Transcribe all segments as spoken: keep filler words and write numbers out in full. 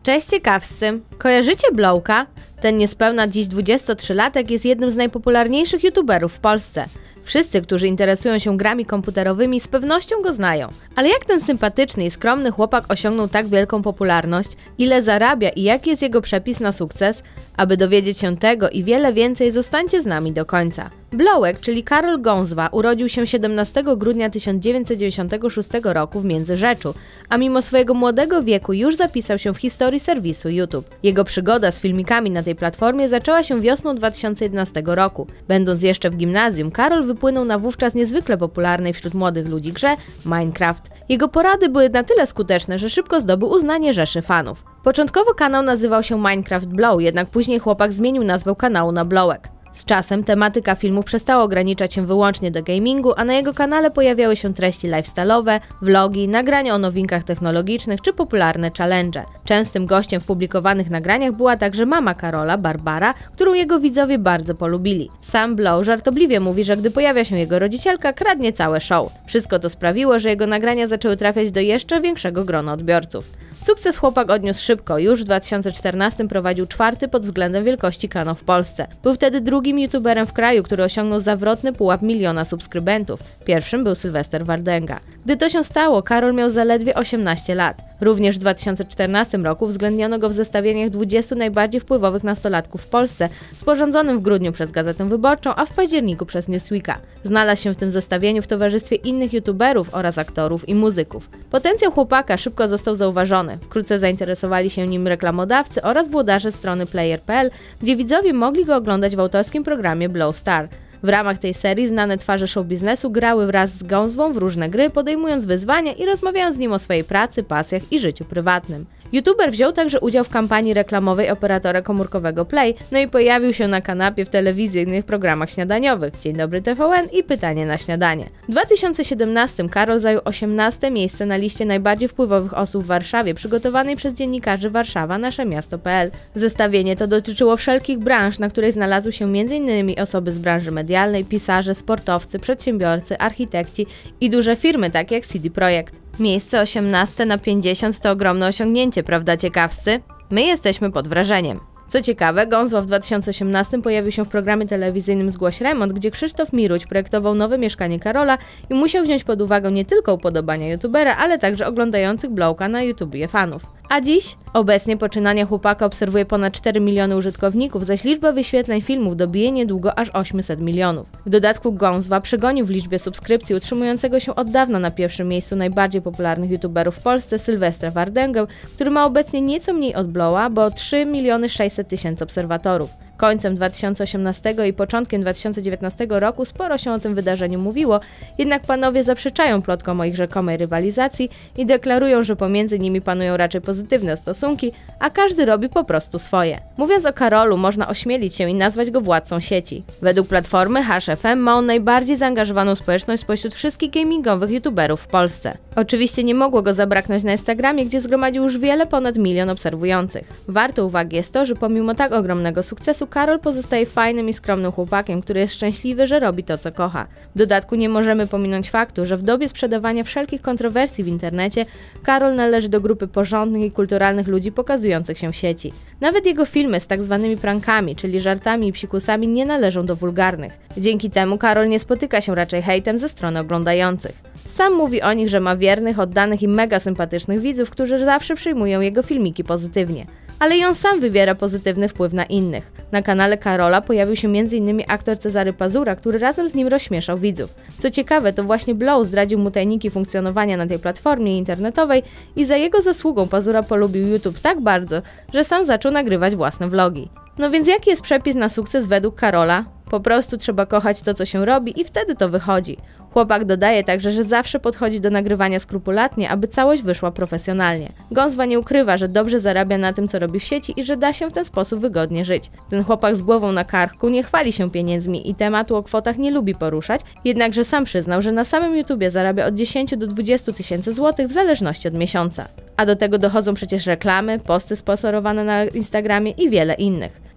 Cześć ciekawscy! Kojarzycie Blowka? Ten niespełna dziś dwudziestotrzylatek jest jednym z najpopularniejszych youtuberów w Polsce. Wszyscy, którzy interesują się grami komputerowymi, z pewnością go znają. Ale jak ten sympatyczny i skromny chłopak osiągnął tak wielką popularność? Ile zarabia i jaki jest jego przepis na sukces? Aby dowiedzieć się tego i wiele więcej, zostańcie z nami do końca. Blowek, czyli Karol Gązwa, urodził się siedemnastego grudnia tysiąc dziewięćset dziewięćdziesiątego szóstego roku w Międzyrzeczu, a mimo swojego młodego wieku już zapisał się w historii serwisu YouTube. Jego przygoda z filmikami na tej platformie zaczęła się wiosną dwa tysiące jedenastego roku. Będąc jeszcze w gimnazjum, Karol wypłynął na wówczas niezwykle popularnej wśród młodych ludzi grze Minecraft. Jego porady były na tyle skuteczne, że szybko zdobył uznanie rzeszy fanów. Początkowo kanał nazywał się Minecraft Blow, jednak później chłopak zmienił nazwę kanału na Blowek. Z czasem tematyka filmów przestała ograniczać się wyłącznie do gamingu, a na jego kanale pojawiały się treści lifestyle'owe, vlogi, nagrania o nowinkach technologicznych czy popularne challenge. Częstym gościem w publikowanych nagraniach była także mama Karola, Barbara, którą jego widzowie bardzo polubili. Sam Blow żartobliwie mówi, że gdy pojawia się jego rodzicielka, kradnie całe show. Wszystko to sprawiło, że jego nagrania zaczęły trafiać do jeszcze większego grona odbiorców. Sukces chłopak odniósł szybko, już w dwa tysiące czternastym prowadził czwarty pod względem wielkości kanał w Polsce. Był wtedy drugim youtuberem w kraju, który osiągnął zawrotny pułap miliona subskrybentów. Pierwszym był Sylwester Wardęga. Gdy to się stało, Karol miał zaledwie osiemnaście lat. Również w dwa tysiące czternastym roku uwzględniono go w zestawieniach dwudziestu najbardziej wpływowych nastolatków w Polsce, sporządzonym w grudniu przez Gazetę Wyborczą, a w październiku przez Newsweeka. Znalazł się w tym zestawieniu w towarzystwie innych youtuberów oraz aktorów i muzyków. Potencjał chłopaka szybko został zauważony. Wkrótce zainteresowali się nim reklamodawcy oraz włodarze strony player kropka p l, gdzie widzowie mogli go oglądać w autorskim programie Blow Star. W ramach tej serii znane twarze show biznesu grały wraz z Gązwą w różne gry, podejmując wyzwania i rozmawiając z nim o swojej pracy, pasjach i życiu prywatnym. YouTuber wziął także udział w kampanii reklamowej operatora komórkowego Play, no i pojawił się na kanapie w telewizyjnych programach śniadaniowych Dzień Dobry T V N i Pytanie na śniadanie. W dwa tysiące siedemnastym Karol zajął osiemnaste miejsce na liście najbardziej wpływowych osób w Warszawie, przygotowanej przez dziennikarzy Warszawa Nasze Miasto kropka p l. Zestawienie to dotyczyło wszelkich branż, na której znalazły się między innymi osoby z branży medialnej, pisarze, sportowcy, przedsiębiorcy, architekci i duże firmy takie jak C D Projekt. Miejsce osiemnaste na pięćdziesiąt to ogromne osiągnięcie, prawda ciekawscy? My jesteśmy pod wrażeniem. Co ciekawe, Gązwa w dwa tysiące osiemnastym pojawił się w programie telewizyjnym Zgłoś Remont, gdzie Krzysztof Miruć projektował nowe mieszkanie Karola i musiał wziąć pod uwagę nie tylko upodobania youtubera, ale także oglądających Blowka na YouTubie fanów. A dziś? Obecnie poczynania chłopaka obserwuje ponad cztery miliony użytkowników, zaś liczba wyświetleń filmów dobije niedługo aż osiemset milionów. W dodatku Gązwa przegonił w liczbie subskrypcji utrzymującego się od dawna na pierwszym miejscu najbardziej popularnych youtuberów w Polsce Sylwestra Wardęgę, który ma obecnie nieco mniej od Blowa, bo trzy miliony sześćset tysięcy obserwatorów. Końcem dwa tysiące osiemnastego i początkiem dwa tysiące dziewiętnastego roku sporo się o tym wydarzeniu mówiło, jednak panowie zaprzeczają plotkom o ich rzekomej rywalizacji i deklarują, że pomiędzy nimi panują raczej pozytywne stosunki, a każdy robi po prostu swoje. Mówiąc o Karolu, można ośmielić się i nazwać go władcą sieci. Według platformy Hash F M ma on najbardziej zaangażowaną społeczność spośród wszystkich gamingowych youtuberów w Polsce. Oczywiście nie mogło go zabraknąć na Instagramie, gdzie zgromadził już wiele ponad milion obserwujących. Warto uwagi jest to, że pomimo tak ogromnego sukcesu Karol pozostaje fajnym i skromnym chłopakiem, który jest szczęśliwy, że robi to, co kocha. W dodatku nie możemy pominąć faktu, że w dobie sprzedawania wszelkich kontrowersji w internecie Karol należy do grupy porządnych i kulturalnych ludzi pokazujących się w sieci. Nawet jego filmy z tak zwanymi prankami, czyli żartami i psikusami, nie należą do wulgarnych. Dzięki temu Karol nie spotyka się raczej hejtem ze strony oglądających. Sam mówi o nich, że ma wiernych, oddanych i mega sympatycznych widzów, którzy zawsze przyjmują jego filmiki pozytywnie. Ale i on sam wybiera pozytywny wpływ na innych. Na kanale Karola pojawił się między innymi aktor Cezary Pazura, który razem z nim rozśmieszał widzów. Co ciekawe, to właśnie Blow zdradził mu tajniki funkcjonowania na tej platformie internetowej i za jego zasługą Pazura polubił YouTube tak bardzo, że sam zaczął nagrywać własne vlogi. No więc jaki jest przepis na sukces według Karola? Po prostu trzeba kochać to, co się robi i wtedy to wychodzi. Chłopak dodaje także, że zawsze podchodzi do nagrywania skrupulatnie, aby całość wyszła profesjonalnie. Gązwa nie ukrywa, że dobrze zarabia na tym, co robi w sieci i że da się w ten sposób wygodnie żyć. Ten chłopak z głową na karku nie chwali się pieniędzmi i tematu o kwotach nie lubi poruszać, jednakże sam przyznał, że na samym YouTubie zarabia od dziesięciu do dwudziestu tysięcy złotych w zależności od miesiąca. A do tego dochodzą przecież reklamy, posty sponsorowane na Instagramie i wiele innych.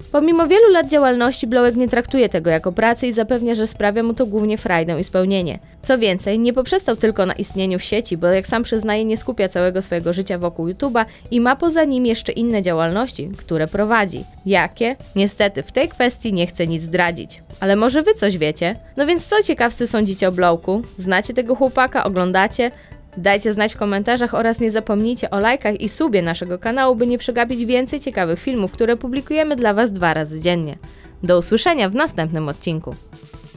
Pomimo wielu lat działalności Blowek nie traktuje tego jako pracy i zapewnia, że sprawia mu to głównie frajdę i spełnienie. Co więcej, nie poprzestał tylko na istnieniu w sieci, bo jak sam przyznaje, nie skupia całego swojego życia wokół YouTube'a i ma poza nim jeszcze inne działalności, które prowadzi. Jakie? Niestety w tej kwestii nie chcę nic zdradzić. Ale może wy coś wiecie? No więc co ciekawcy sądzicie o Blowku? Znacie tego chłopaka? Oglądacie? Dajcie znać w komentarzach oraz nie zapomnijcie o lajkach i subie naszego kanału, by nie przegapić więcej ciekawych filmów, które publikujemy dla was dwa razy dziennie. Do usłyszenia w następnym odcinku.